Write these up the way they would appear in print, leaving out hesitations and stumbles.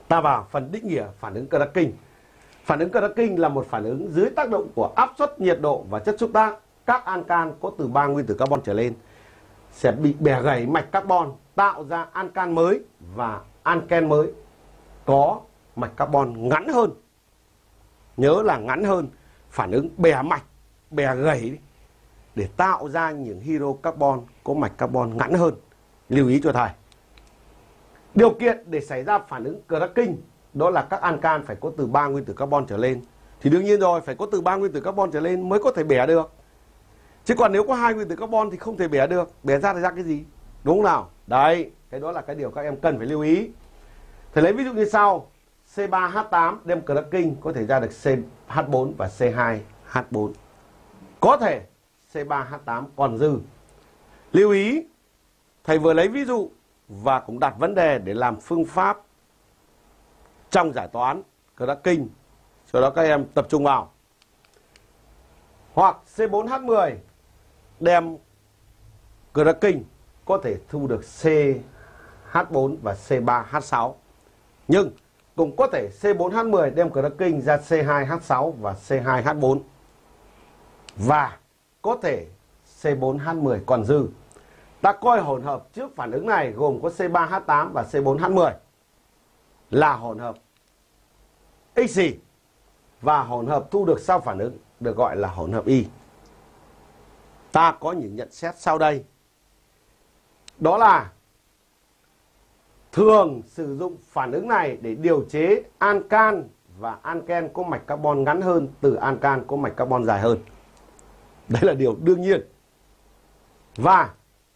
Ta vào phần định nghĩa phản ứng cracking. Phản ứng cracking là một phản ứng dưới tác động của áp suất, nhiệt độ và chất xúc tác. Các alcan có từ 3 nguyên tử carbon trở lên sẽ bị bẻ gãy mạch carbon, tạo ra alcan mới và alken mới có mạch carbon ngắn hơn. Nhớ là ngắn hơn. Phản ứng bẻ mạch, bẻ gãy để tạo ra những hydrocarbon có mạch carbon ngắn hơn. Lưu ý cho thầy. Điều kiện để xảy ra phản ứng cracking đó là các alcan phải có từ 3 nguyên tử carbon trở lên. Thì đương nhiên rồi, phải có từ 3 nguyên tử carbon trở lên mới có thể bẻ được. Chứ còn nếu có 2 nguyên tử carbon thì không thể bẻ được. Bẻ ra thì ra cái gì? Đúng không nào? Đấy, cái đó là cái điều các em cần phải lưu ý. Thầy lấy ví dụ như sau. C3H8 đem cracking có thể ra được CH4 và C2H4. Có thể C3H8 còn dư. Lưu ý, thầy vừa lấy ví dụ và cũng đặt vấn đề để làm phương pháp trong giải toán cracking. Sau đó các em tập trung vào. Hoặc C4H10 đem cracking có thể thu được CH4 và C3H6. Nhưng cũng có thể C4H10 đem cracking ra C2H6 và C2H4. Và có thể C4H10 còn dư. Ta coi hỗn hợp trước phản ứng này gồm có C3H8 và C4H10 là hỗn hợp Xy. Và hỗn hợp thu được sau phản ứng được gọi là hỗn hợp Y. Ta có những nhận xét sau đây. Đó là thường sử dụng phản ứng này để điều chế alcan và alken có mạch carbon ngắn hơn từ alcan có mạch carbon dài hơn. Đấy là điều đương nhiên. Và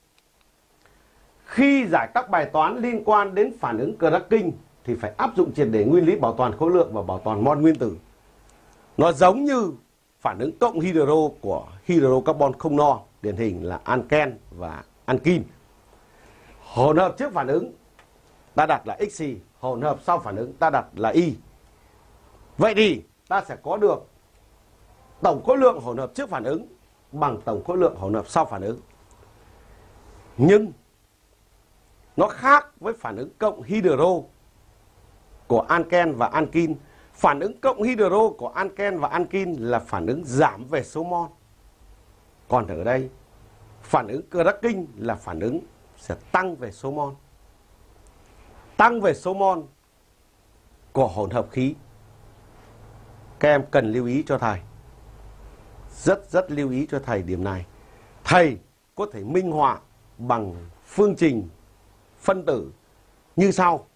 khi giải các bài toán liên quan đến phản ứng cracking thì phải áp dụng triệt để nguyên lý bảo toàn khối lượng và bảo toàn mol nguyên tử. Nó giống như phản ứng cộng hydro của hydrocarbon không no, điển hình là alken và alkin. Hỗn hợp trước phản ứng ta đặt là Xy, hỗn hợp sau phản ứng ta đặt là Y. Vậy thì ta sẽ có được tổng khối lượng hỗn hợp trước phản ứng bằng tổng khối lượng hỗn hợp sau phản ứng. Nhưng nó khác với phản ứng cộng hydro của alken và alkin. Phản ứng cộng hydro của alken và alkin là phản ứng giảm về số mol. Còn ở đây, phản ứng cracking là phản ứng sẽ tăng về số mol. Tăng về số mol của hỗn hợp khí. Các em cần lưu ý cho thầy. Rất lưu ý cho thầy điểm này. Thầy có thể minh họa bằng phương trình phân tử như sau.